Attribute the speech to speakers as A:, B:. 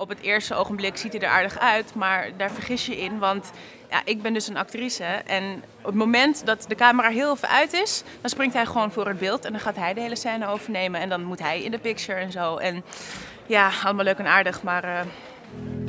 A: op het eerste ogenblik ziet hij er aardig uit, maar daar vergis je in. Want ja, ik ben dus een actrice en op het moment dat de camera heel even uit is, dan springt hij gewoon voor het beeld en dan gaat hij de hele scène overnemen en dan moet hij in de picture en zo. En ja, allemaal leuk en aardig, maar